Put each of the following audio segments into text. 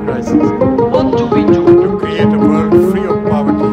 enterprises to create a world free of poverty.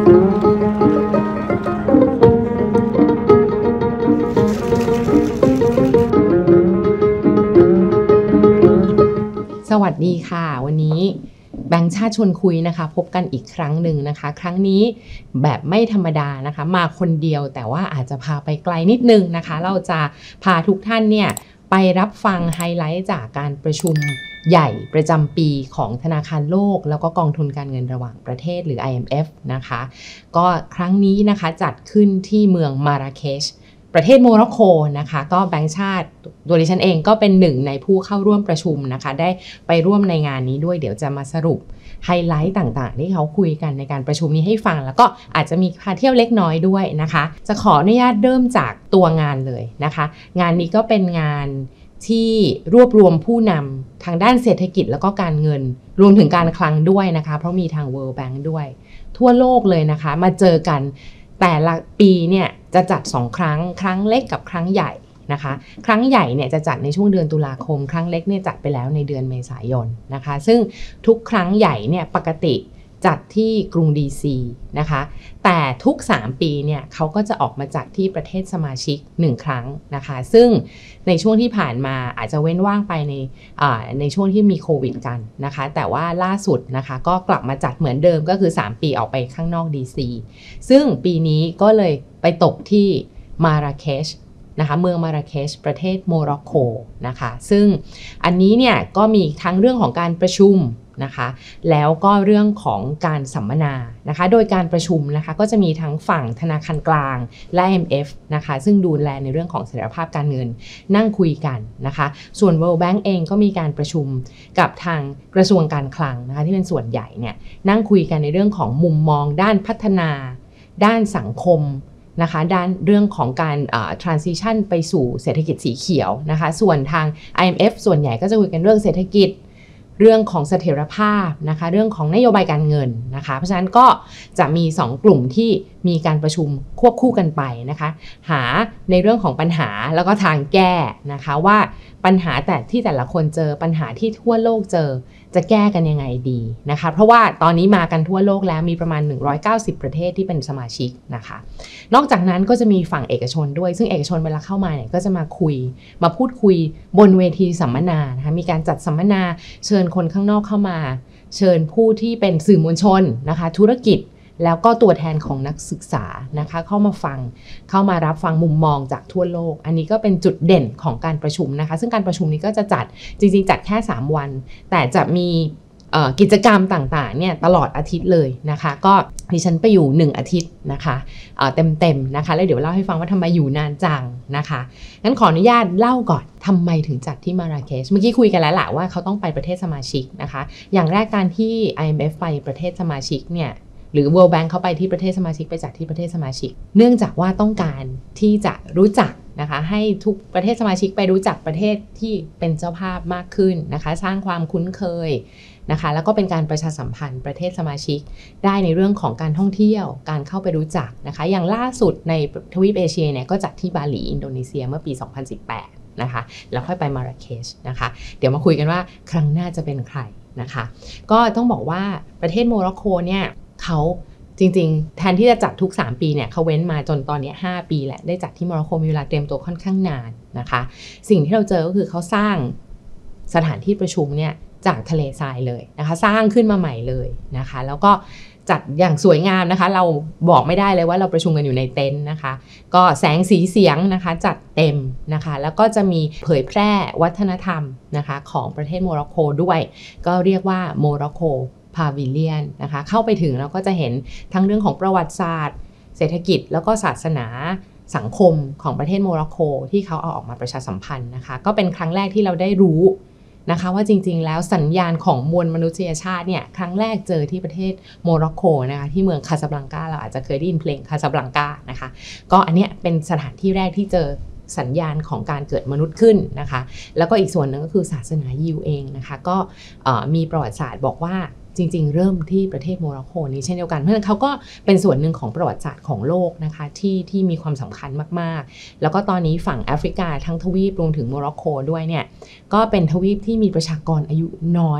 สวัสดีค่ะวันนี้แบงค์ชาติชวนคุยนะคะพบกันอีกครั้งหนึ่งนะคะครั้งนี้แบบไม่ธรรมดานะคะมาคนเดียวแต่ว่าอาจจะพาไปไกลนิดนึงนะคะเราจะพาทุกท่านเนี่ยไปรับฟังไฮไลท์จากการประชุมใหญ่ประจำปีของธนาคารโลกแล้วก็กองทุนการเงินระหว่างประเทศหรือ IMF นะคะก็ครั้งนี้นะคะจัดขึ้นที่เมืองมาราเคชประเทศโมร็อกโกนะคะก็แบงค์ชาติตัวดิฉันเองก็เป็นหนึ่งในผู้เข้าร่วมประชุมนะคะได้ไปร่วมในงานนี้ด้วยเดี๋ยวจะมาสรุปไฮไลท์ต่างๆที่เขาคุยกันในการประชุมนี้ให้ฟังแล้วก็อาจจะมีพาเที่ยวเล็กน้อยด้วยนะคะจะขออนุญาตเริ่มจากตัวงานเลยนะคะงานนี้ก็เป็นงานที่รวบรวมผู้นำทางด้านเศรษฐกิจแล้วก็การเงินรวมถึงการคลังด้วยนะคะเพราะมีทาง World Bank ด้วยทั่วโลกเลยนะคะมาเจอกันแต่ละปีเนี่ยจะจัด2ครั้งครั้งเล็กกับครั้งใหญ่นะคะครั้งใหญ่เนี่ยจะจัดในช่วงเดือนตุลาคมครั้งเล็กเนี่ยจัดไปแล้วในเดือนเมษายนนะคะซึ่งทุกครั้งใหญ่เนี่ยปกติจัดที่กรุงดีซีนะคะแต่ทุก3ปีเนี่ยเขาก็จะออกมาจัดที่ประเทศสมาชิก1ครั้งนะคะซึ่งในช่วงที่ผ่านมาอาจจะเว้นว่างไปในช่วงที่มีโควิดกันนะคะแต่ว่าล่าสุดนะคะก็กลับมาจัดเหมือนเดิมก็คือ3ปีออกไปข้างนอกดีซีซึ่งปีนี้ก็เลยไปตกที่มาราเคชนะคะเมืองมาราเคชประเทศโมร็อกโกนะคะซึ่งอันนี้เนี่ยก็มีทั้งเรื่องของการประชุมนะคะแล้วก็เรื่องของการสัมมนานะคะโดยการประชุมนะคะก็จะมีทั้งฝั่งธนาคารกลางและ IMF นะคะซึ่งดูแลในเรื่องของเสถียรภาพการเงินนั่งคุยกันนะคะส่วน World Bank เองก็มีการประชุมกับทางกระทรวงการคลังนะคะที่เป็นส่วนใหญ่เนี่ยนั่งคุยกันในเรื่องของมุมมองด้านพัฒนาด้านสังคมนะคะด้านเรื่องของการtransition ไปสู่เศรษฐกิจสีเขียวนะคะส่วนทาง IMF ส่วนใหญ่ก็จะคุยกันเรื่องเศรษฐกิจเรื่องของเสถียรภาพนะคะเรื่องของนโยบายการเงินนะคะเพราะฉะนั้นก็จะมี2กลุ่มที่มีการประชุมควบคู่กันไปนะคะหาในเรื่องของปัญหาแล้วก็ทางแก้นะคะว่าปัญหาแต่ละคนเจอปัญหาที่ทั่วโลกเจอจะแก้กันยังไงดีนะคะเพราะว่าตอนนี้มากันทั่วโลกแล้วมีประมาณ190ประเทศที่เป็นสมาชิกนะคะนอกจากนั้นก็จะมีฝั่งเอกชนด้วยซึ่งเอกชนเวลาเข้ามาเนี่ยก็จะมาพูดคุยบนเวทีสัมมนานะคะมีการจัดสัมมนาเชิญคนข้างนอกเข้ามาเชิญผู้ที่เป็นสื่อมวลชนนะคะธุรกิจแล้วก็ตัวแทนของนักศึกษานะคะเข้ามารับฟังมุมมองจากทั่วโลกอันนี้ก็เป็นจุดเด่นของการประชุมนะคะซึ่งการประชุมนี้ก็จะจัดจริงๆจัดแค่3วันแต่จะมีกิจกรรมต่างๆเนี่ยตลอดอาทิตย์เลยนะคะก็ดิฉันไปอยู่1อาทิตย์นะคะเต็มๆนะคะแล้วเดี๋ยวเล่าให้ฟังว่าทำไมอยู่นานจังนะคะงั้นขออนุญาตเล่าก่อนทำไมถึงจัดที่มาราเคชเมื่อกี้คุยกันแล้วแหละว่าเขาต้องไปประเทศสมาชิกนะคะอย่างแรกการที่ IMF ไปประเทศสมาชิกเนี่ยหรือ World Bank เขาไปที่ประเทศสมาชิกไปจัดที่ประเทศสมาชิกเนื่องจากว่าต้องการที่จะรู้จักนะคะให้ทุกประเทศสมาชิกไปรู้จักประเทศที่เป็นเจ้าภาพมากขึ้นนะคะสร้างความคุ้นเคยนะคะแล้วก็เป็นการประชาสัมพันธ์ประเทศสมาชิกได้ในเรื่องของการท่องเที่ยวการเข้าไปรู้จักนะคะอย่างล่าสุดในทวีปเอเชียเนี่ยก็จัดที่บาหลีอินโดนีเซียเมื่อปี 2018นะคะแล้วค่อยไปมาราเคชนะคะเดี๋ยวมาคุยกันว่าครั้งหน้าจะเป็นใครนะคะก็ต้องบอกว่าประเทศโมร็อกโกเนี่ยเขาจริงๆแทนที่จะจัดทุก3ปีเนี่ยเขาเว้นมาจนตอนนี้5ปีแหละได้จัดที่โมร็อกโกมีเวลาเตรียมตัวค่อนข้างนานนะคะสิ่งที่เราเจอก็คือเขาสร้างสถานที่ประชุมเนี่ยจากทะเลทรายเลยนะคะสร้างขึ้นมาใหม่เลยนะคะแล้วก็จัดอย่างสวยงามนะคะเราบอกไม่ได้เลยว่าเราประชุมกันอยู่ในเต็นท์นะคะก็แสงสีเสียงนะคะจัดเต็มนะคะแล้วก็จะมีเผยแพร่วัฒนธรรมนะคะของประเทศโมร็อกโกด้วยก็เรียกว่าโมร็อกโกพาวิเลียนนะคะเข้าไปถึงเราก็จะเห็นทั้งเรื่องของประวัติศาสตร์เศรษฐกิจแล้วก็ศาสนาสังคมของประเทศโมร็อกโกที่เขาเอาออกมาประชาสัมพันธ์นะคะก็เป็นครั้งแรกที่เราได้รู้นะคะว่าจริงๆแล้วสัญญาณของมวลมนุษยชาติเนี่ยครั้งแรกเจอที่ประเทศโมร็อกโกนะคะที่เมืองคาซาบลังกาเราอาจจะเคยได้ยินเพลงคาซาบลังกานะคะก็อันเนี้ยเป็นสถานที่แรกที่เจอสัญญาณของการเกิดมนุษย์ขึ้นนะคะแล้วก็อีกส่วนหนึ่งก็คือศาสนายิวเองนะคะก็มีประวัติศาสตร์บอกว่า จริงๆเริ่มที่ประเทศโมร็อกโกนี้เช่นเดียวกันเพราะฉะนั้นเขาก็เป็นส่วนหนึ่งของประวัติศาสตร์ของโลกนะคะที่มีความสำคัญมากๆแล้วก็ตอนนี้ฝั่งแอฟริกาทั้งทวีปรวมถึงโมร็อกโกด้วยเนี่ยก็เป็นทวีปที่มีประชากรอายุน้อย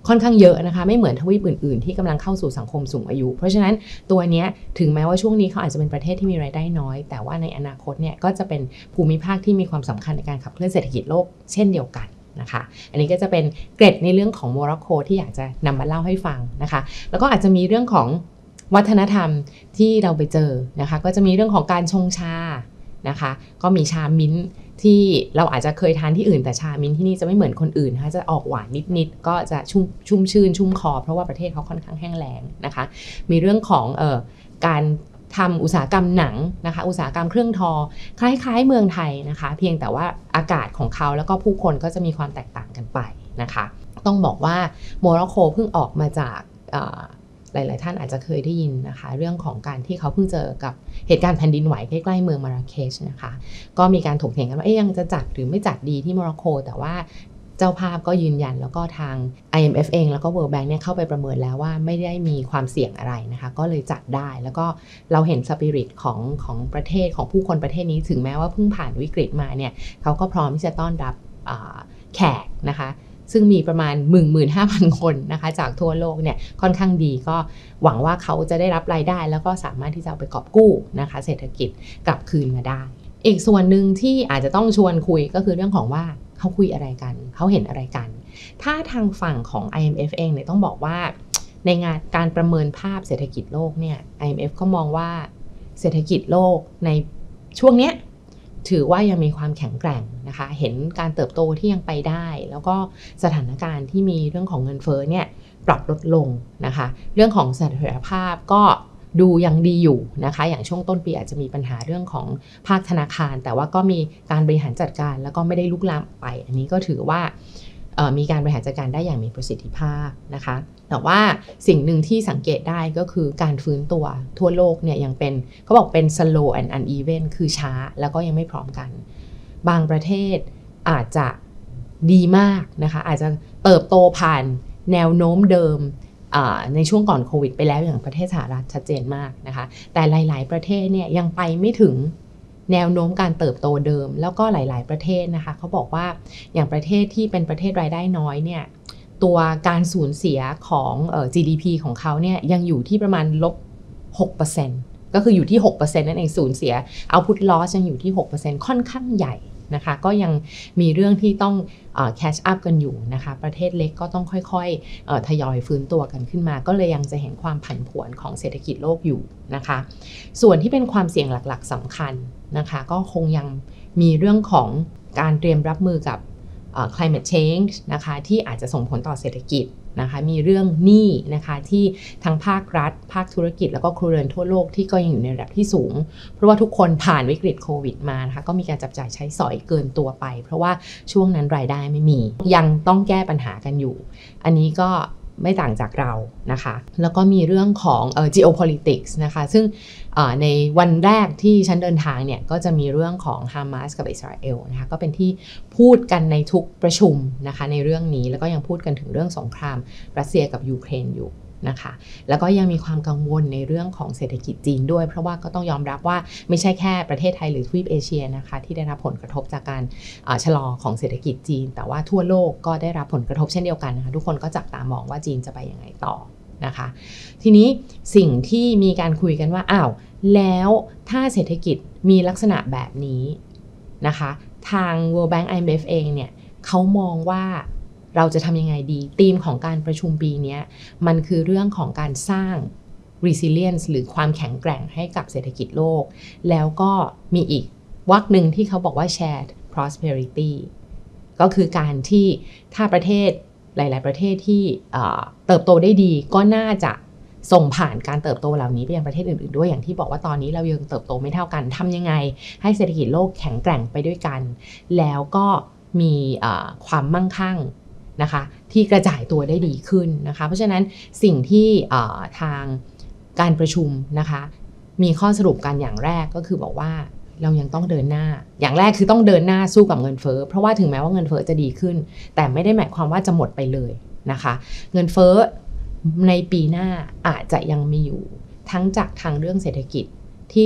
ค่อนข้างเยอะนะคะไม่เหมือนทวีปอื่นๆที่กำลังเข้าสู่สังคมสูงอายุเพราะฉะนั้นตัวเนี้ยถึงแม้ว่าช่วงนี้เขาอาจจะเป็นประเทศที่มีรายได้น้อยแต่ว่าในอนาคตเนี่ยก็จะเป็นภูมิภาคที่มีความสำคัญในการขับเคลื่อนเศรษฐกิจโลกเช่นเดียวกันนะคะอันนี้ก็จะเป็นเกร็ดในเรื่องของโมร็อกโกที่อยากจะนำมาเล่าให้ฟังนะคะแล้วก็อาจจะมีเรื่องของวัฒนธรรมที่เราไปเจอนะคะก็จะมีเรื่องของการชงชานะคะก็มีชามิ้นท์ที่เราอาจจะเคยทานที่อื่นแต่ชามิ้นท์ที่นี่จะไม่เหมือนคนอื่นนะคะจะออกหวานนิดๆก็จะชุ่มชื่นชุ่มคอเพราะว่าประเทศเขาค่อนข้างแห้งแล้งนะคะมีเรื่องของการทำอุตสาหกรรมหนังนะคะอุตสาหกรรมเครื่องทอคล้ายๆเมืองไทยนะคะเพียงแต่ว่าอากาศของเขาแล้วก็ผู้คนก็จะมีความแตกต่างกันไปนะคะต้องบอกว่าโมร็อกโกเพิ่งออกมาจากหลายๆท่านอาจจะเคยได้ยินนะคะเรื่องของการที่เขาเพิ่งเจอกับเหตุการณ์แผ่นดินไหวใกล้ๆเมืองมาราเคชนะคะก็มีการถกเถียงกันว่ายังจะจัดหรือไม่จัดดีที่โมร็อกโกแต่ว่าเจ้าภาพก็ยืนยันแล้วก็ทาง IMF เองแล้วก็ World Bank เนี่ยเข้าไปประเมินแล้วว่าไม่ได้มีความเสี่ยงอะไรนะคะก็เลยจัดได้แล้วก็เราเห็นสปิริตของประเทศของผู้คนประเทศนี้ถึงแม้ว่าเพิ่งผ่านวิกฤตมาเนี่ยเขาก็พร้อมที่จะต้อนรับแขกนะคะซึ่งมีประมาณ 15,000 คนนะคะจากทั่วโลกเนี่ยค่อนข้างดีก็หวังว่าเขาจะได้รับรายได้แล้วก็สามารถที่จะเอาไปกอบกู้นะคะเศรษฐกิจกลับคืนมาได้อีกส่วนหนึ่งที่อาจจะต้องชวนคุยก็คือเรื่องของว่าเขาคุยอะไรกันเขาเห็นอะไรกันถ้าทางฝั่งของ IMF เองเนี่ยต้องบอกว่าในงานการประเมินภาพเศรษฐกิจโลกเนี่ย IMF ก็มองว่าเศรษฐกิจโลกในช่วงเนี้ยถือว่ายังมีความแข็งแกร่งนะคะเห็นการเติบโตที่ยังไปได้แล้วก็สถานการณ์ที่มีเรื่องของเงินเฟ้อเนี่ยปรับลดลงนะคะเรื่องของเสถียรภาพก็ดูยังดีอยู่นะคะอย่างช่วงต้นปีอาจจะมีปัญหาเรื่องของภาคธนาคารแต่ว่าก็มีการบริหารจัดการแล้วก็ไม่ได้ลุกลามไปอันนี้ก็ถือว่ามีการบริหารจัดการได้อย่างมีประสิทธิภาพนะคะแต่ว่าสิ่งหนึ่งที่สังเกตได้ก็คือการฟื้นตัวทั่วโลกเนี่ยยังเป็นเขาบอกเป็น slow and uneven คือช้าแล้วก็ยังไม่พร้อมกันบางประเทศอาจจะดีมากนะคะอาจจะเติบโตผ่านแนวโน้มเดิมในช่วงก่อนโควิดไปแล้วอย่างประเทศสหรัฐชัดเจนมากนะคะแต่หลายๆประเทศเนี่ยยังไปไม่ถึงแนวโน้มการเติบโตเดิมแล้วก็หลายๆประเทศนะคะเขาบอกว่าอย่างประเทศที่เป็นประเทศรายได้น้อยเนี่ยตัวการสูญเสียของGDP ของเขาเนี่ยยังอยู่ที่ประมาณ-6%ก็คืออยู่ที่ 6% นั่นเองสูญเสีย output loss ยังอยู่ที่ 6% ค่อนข้างใหญ่นะคะก็ยังมีเรื่องที่ต้องcatch up กันอยู่นะคะประเทศเล็กก็ต้องค่อยๆทยอยฟื้นตัวกันขึ้นมาก็เลยยังจะเห็นความผันผวนของเศรษฐกิจโลกอยู่นะคะส่วนที่เป็นความเสี่ยงหลักๆสำคัญนะคะก็คงยังมีเรื่องของการเตรียมรับมือกับclimate change นะคะที่อาจจะส่งผลต่อเศรษฐกิจนะคะมีเรื่องหนี้นะคะที่ทั้งภาครัฐภาคธุรกิจแล้วก็ครัวเรือนทั่วโลกที่ก็ยังอยู่ในระดับที่สูงเพราะว่าทุกคนผ่านวิกฤตโควิดมานะคะก็มีการจับจ่ายใช้สอยเกินตัวไปเพราะว่าช่วงนั้นรายได้ไม่มียังต้องแก้ปัญหากันอยู่อันนี้ก็ไม่ต่างจากเรานะคะแล้วก็มีเรื่องของ geopolitics นะคะซึ่งในวันแรกที่ฉันเดินทางเนี่ยก็จะมีเรื่องของฮามาสกับอิสราเอลนะคะก็เป็นที่พูดกันในทุกประชุมนะคะในเรื่องนี้แล้วก็ยังพูดกันถึงเรื่องสงครามรัสเซียกับยูเครนอยู่นะคะแล้วก็ยังมีความกังวลในเรื่องของเศรษฐกิจจีนด้วยเพราะว่าก็ต้องยอมรับว่าไม่ใช่แค่ประเทศไทยหรือทวีปเอเชียนะคะที่ได้รับผลกระทบจากการชะลอของเศรษฐกิจจีนแต่ว่าทั่วโลกก็ได้รับผลกระทบเช่นเดียวกันนะคะทุกคนก็จับตามองว่าจีนจะไปยังไงต่อนะคะทีนี้สิ่งที่มีการคุยกันว่าแล้วถ้าเศรษฐกิจมีลักษณะแบบนี้นะคะทาง World Bank IMF เองเนี่ยเขามองว่าเราจะทำยังไงดีธีมของการประชุมปีนี้มันคือเรื่องของการสร้าง resilience หรือความแข็งแกร่งให้กับเศรษฐกิจโลกแล้วก็มีอีกวรรคหนึ่งที่เขาบอกว่า shared prosperity ก็คือการที่ถ้าประเทศหลายๆประเทศที่เติบโตได้ดีก็น่าจะส่งผ่านการเติบโตเหล่านี้ไปยังประเทศอื่นๆด้วยอย่างที่บอกว่าตอนนี้เรายังเติบโตไม่เท่ากันทำยังไงให้เศรษฐกิจโลกแข็งแกร่งไปด้วยกันแล้วก็มีความมั่งคั่งนะคะที่กระจายตัวได้ดีขึ้นนะคะเพราะฉะนั้นสิ่งที่ทางการประชุมนะคะมีข้อสรุปกันอย่างแรกก็คือบอกว่าเรายังต้องเดินหน้าอย่างแรกคือต้องเดินหน้าสู้กับเงินเฟ้อเพราะว่าถึงแม้ว่าเงินเฟ้อจะดีขึ้นแต่ไม่ได้หมายความว่าจะหมดไปเลยนะคะเงินเฟ้อในปีหน้าอาจจะยังมีอยู่ทั้งจากทางเรื่องเศรษฐกิจที่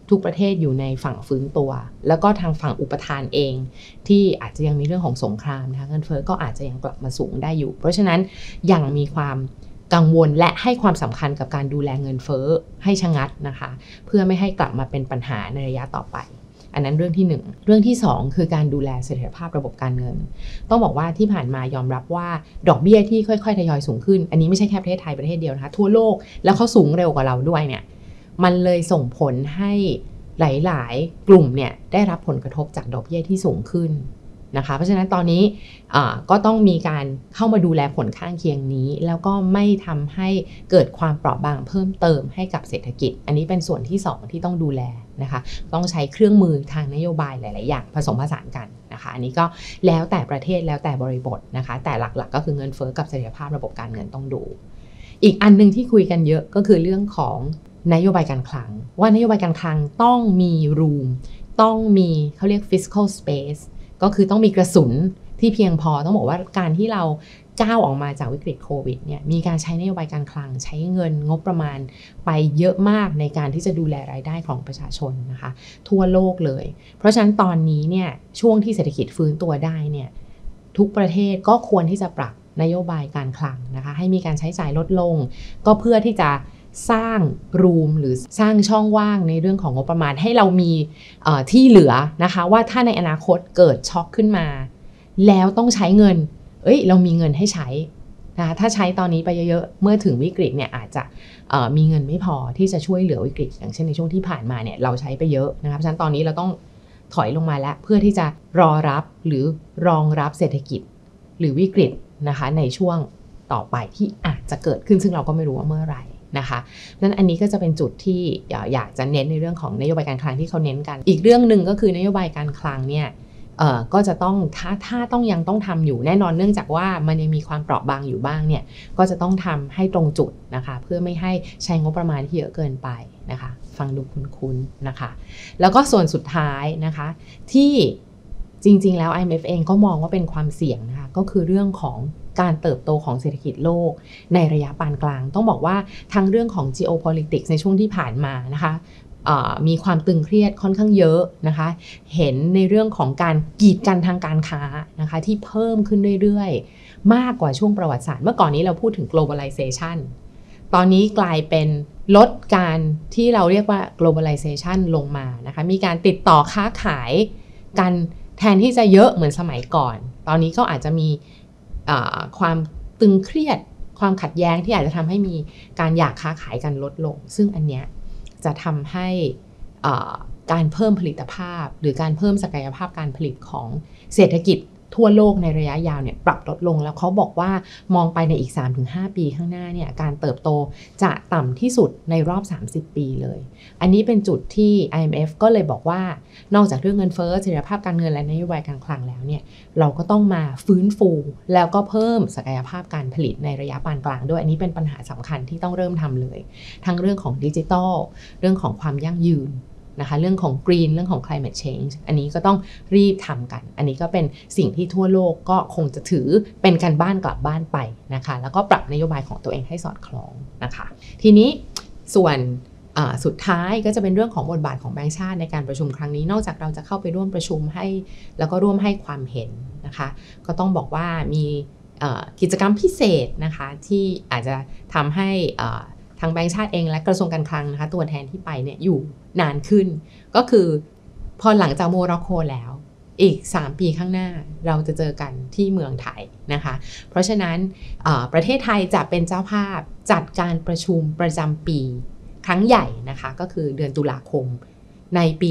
ทุกประเทศอยู่ในฝั่งฟื้นตัวแล้วก็ทางฝั่งอุปทานเองที่อาจจะยังมีเรื่องของสงครามนะคะเงินเฟ้อก็อาจจะยังกลับมาสูงได้อยู่เพราะฉะนั้นยังมีความกังวลและให้ความสำคัญกับการดูแลเงินเฟ้อให้ชะงัดนะคะเพื่อไม่ให้กลับมาเป็นปัญหาในระยะต่อไปอันนั้นเรื่องที่1เรื่องที่2คือการดูแลเสถียรภาพระบบการเงินต้องบอกว่าที่ผ่านมายอมรับว่าดอกเบี้ยที่ค่อยๆทยอยสูงขึ้นอันนี้ไม่ใช่แค่ประเทศไทยประเทศเดียวนะคะทั่วโลกแล้วเขาสูงเร็วกว่าเราด้วยเนี่ยมันเลยส่งผลให้หลายๆกลุ่มเนี่ยได้รับผลกระทบจากดอกเบี้ยที่สูงขึ้นนะคะเพราะฉะนั้นตอนนี้ก็ต้องมีการเข้ามาดูแลผลข้างเคียงนี้แล้วก็ไม่ทำให้เกิดความเปราะบางเพิ่มเติมให้กับเศรษฐกิจอันนี้เป็นส่วนที่2ที่ต้องดูแลนะคะต้องใช้เครื่องมือทางนโยบายหลายๆอย่างผสมผสานกันนะคะอันนี้ก็แล้วแต่ประเทศแล้วแต่บริบทนะคะแต่หลักๆก็คือเงินเฟ้อกับเสถียรภาพระบบการเงินต้องดูอีกอันนึงที่คุยกันเยอะก็คือเรื่องของนโยบายการคลังว่านโยบายการคลังต้องมี room ต้องมีเขาเรียก fiscal spaceก็คือต้องมีกระสุนที่เพียงพอต้องบอกว่าการที่เราก้าวออกมาจากวิกฤตโควิดเนี่ยมีการใช้นโยบายการคลังใช้เงินงบประมาณไปเยอะมากในการที่จะดูแลรายได้ของประชาชนนะคะทั่วโลกเลยเพราะฉะนั้นตอนนี้เนี่ยช่วงที่เศรษฐกิจฟื้นตัวได้เนี่ยทุกประเทศก็ควรที่จะปรับนโยบายการคลังนะคะให้มีการใช้จ่ายลดลงก็เพื่อที่จะสร้างรูมหรือสร้างช่องว่างในเรื่องของงบประมาณให้เรามีที่เหลือนะคะว่าถ้าในอนาคตเกิดช็อคขึ้นมาแล้วต้องใช้เงินเรามีเงินให้ใช้นะคะถ้าใช้ตอนนี้ไปเยอะๆเมื่อถึงวิกฤตเนี่ยอาจจะมีเงินไม่พอที่จะช่วยเหลือวิกฤตอย่างเช่นในช่วงที่ผ่านมาเนี่ยเราใช้ไปเยอะนะคะเพราะฉะนั้นตอนนี้เราต้องถอยลงมาแล้วเพื่อที่จะรอรับหรือรองรับเศรษฐกิจหรือวิกฤตนะคะในช่วงต่อไปที่อาจจะเกิดขึ้นซึ่งเราก็ไม่รู้ว่าเมื่อไหร่นะคะนั้นอันนี้ก็จะเป็นจุดที่อยากจะเน้นในเรื่องของนโยบายการคลังที่เขาเน้นกันอีกเรื่องหนึ่งก็คือนโยบายการคลังเนี่ยก็จะต้องถ้าต้องยังต้องทำอยู่แน่นอนเนื่องจากว่ามันยังมีความเปราะบางอยู่บ้างเนี่ยก็จะต้องทำให้ตรงจุดนะคะเพื่อไม่ให้ใช้งบประมาณที่เยอะเกินไปนะคะฟังดูคุ้นๆนะคะแล้วก็ส่วนสุดท้ายนะคะที่จริงๆแล้ว IMF เองก็มองว่าเป็นความเสี่ยงนะคะก็คือเรื่องของการเติบโตของเศรษฐกิจโลกในระยะปานกลางต้องบอกว่าทั้งเรื่องของ geopolitics ในช่วงที่ผ่านมานะคะมีความตึงเครียดค่อนข้างเยอะนะคะเห็นในเรื่องของการกีดกันทางการค้านะคะที่เพิ่มขึ้นเรื่อยๆมากกว่าช่วงประวัติศาสตร์เมื่อก่อนนี้เราพูดถึง globalization ตอนนี้กลายเป็นลดการที่เราเรียกว่า globalization ลงมานะคะมีการติดต่อค้าขายกันแทนที่จะเยอะเหมือนสมัยก่อนตอนนี้ก็อาจจะมีความตึงเครียดความขัดแย้งที่อาจจะทำให้มีการอยากค้าขายกันลดลงซึ่งอันเนี้ยจะทำให้การเพิ่มผลิตภาพหรือการเพิ่มศักยภาพการผลิตของเศรษฐกิจทั่วโลกในระยะยาวเนี่ยปรับลดลงแล้วเขาบอกว่ามองไปในอีก 3-5 ปีข้างหน้าเนี่ยการเติบโตจะต่ำที่สุดในรอบ30 ปีเลยอันนี้เป็นจุดที่ IMF ก็เลยบอกว่านอกจากเรื่องเงินเฟ้อเสถียรภาพการเงินและนโยบายการคลังแล้วเนี่ยเราก็ต้องมาฟื้นฟูแล้วก็เพิ่มศักยภาพการผลิตในระยะปานกลางด้วยอันนี้เป็นปัญหาสำคัญที่ต้องเริ่มทำเลยทั้งเรื่องของดิจิทัลเรื่องของความยั่งยืนนะคะเรื่องของ Green เรื่องของ Climate Change อันนี้ก็ต้องรีบทำกันอันนี้ก็เป็นสิ่งที่ทั่วโลกก็คงจะถือเป็นการบ้านกลับบ้านไปนะคะแล้วก็ปรับนโยบายของตัวเองให้สอดคล้องนะคะทีนี้ส่วนสุดท้ายก็จะเป็นเรื่องของบทบาทของแบงก์ชาติในการประชุมครั้งนี้นอกจากเราจะเข้าไปร่วมประชุมให้แล้วก็ร่วมให้ความเห็นนะคะก็ต้องบอกว่ามีกิจกรรมพิเศษนะคะที่อาจจะทำให้ทางแบงก์ชาติเองและกระทรวงการคลังนะคะตัวแทนที่ไปเนี่ยอยู่นานขึ้นก็คือพอหลังจากโมร็อกโกแล้วอีก3 ปีข้างหน้าเราจะเจอกันที่เมืองไทยนะคะเพราะฉะนั้นประเทศไทยจะเป็นเจ้าภาพจัดการประชุมประจำปีครั้งใหญ่นะคะก็คือเดือนตุลาคมในปี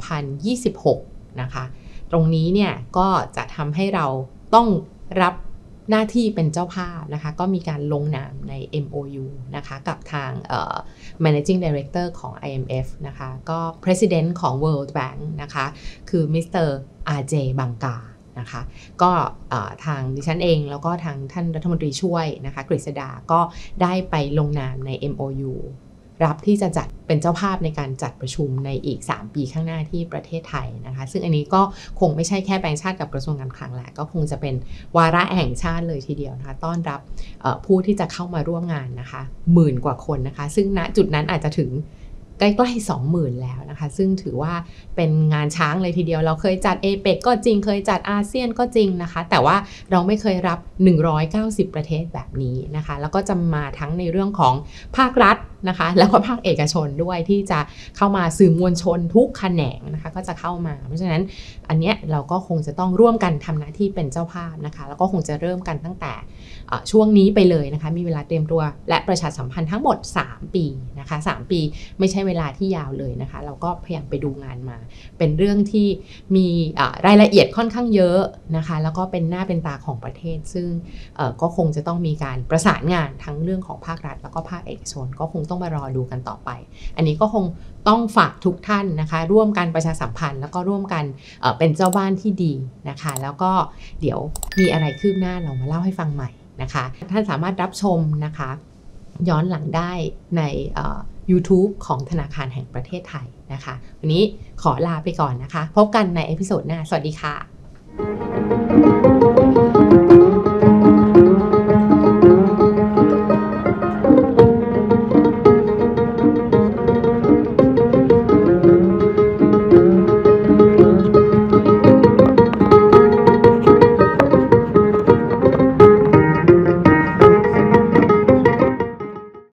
2026 นะคะตรงนี้เนี่ยก็จะทำให้เราต้องรับหน้าที่เป็นเจ้าภาพนะคะก็มีการลงนามใน MOU นะคะกับทางManaging Director ของ IMF นะคะก็ President ของ World Bank นะคะคือมิสเตอร์อาเจบังกานะคะก็ทางดิฉันเองแล้วก็ทางท่านรัฐมนตรีช่วยนะคะกฤษดาก็ได้ไปลงนามใน MOU รับที่จะจัดเป็นเจ้าภาพในการจัดประชุมในอีก3 ปีข้างหน้าที่ประเทศไทยนะคะซึ่งอันนี้ก็คงไม่ใช่แค่แบงก์ชาติกับกระทรวงการคลังแหละก็คงจะเป็นวาระแห่งชาติเลยทีเดียวนะคะต้อนรับผู้ที่จะเข้ามาร่วมงานนะคะ10,000 กว่าคนนะคะซึ่งณจุดนั้นอาจจะถึงใกล้ๆ 20,000 แล้วนะคะซึ่งถือว่าเป็นงานช้างเลยทีเดียวเราเคยจัด APEC ก็จริงเคยจัดอาเซียนก็จริงนะคะแต่ว่าเราไม่เคยรับ190ประเทศแบบนี้นะคะแล้วก็จะมาทั้งในเรื่องของภาครัฐนะคะแล้วก็ภาคเอกชนด้วยที่จะเข้ามาสื่อมวลชนทุกแขนงนะคะก็จะเข้ามาเพราะฉะนั้นอันเนี้ยเราก็คงจะต้องร่วมกันทำหน้าที่เป็นเจ้าภาพนะคะแล้วก็คงจะเริ่มกันตั้งแต่ช่วงนี้ไปเลยนะคะมีเวลาเตรียมตัวและประชาสัมพันธ์ทั้งหมด3 ปีนะคะ3 ปีไม่ใช่เวลาที่ยาวเลยนะคะเราก็พยายามไปดูงานมาเป็นเรื่องที่มีรายละเอียดค่อนข้างเยอะนะคะแล้วก็เป็นหน้าเป็นตาของประเทศซึ่งก็คงจะต้องมีการประสานงานทั้งเรื่องของภาครัฐแล้วก็ภาคเอกชนก็คงต้องมารอดูกันต่อไปอันนี้ก็คงต้องฝากทุกท่านนะคะร่วมกันประชาสัมพันธ์แล้วก็ร่วมกันเป็นเจ้าบ้านที่ดีนะคะแล้วก็เดี๋ยวมีอะไรคืบหน้าเรามาเล่าให้ฟังใหม่นะคะท่านสามารถรับชมนะคะย้อนหลังได้ในYouTube ของธนาคารแห่งประเทศไทยนะคะวันนี้ขอลาไปก่อนนะคะพบกันในเอพิโซดหน้าสวัสดีค่ะ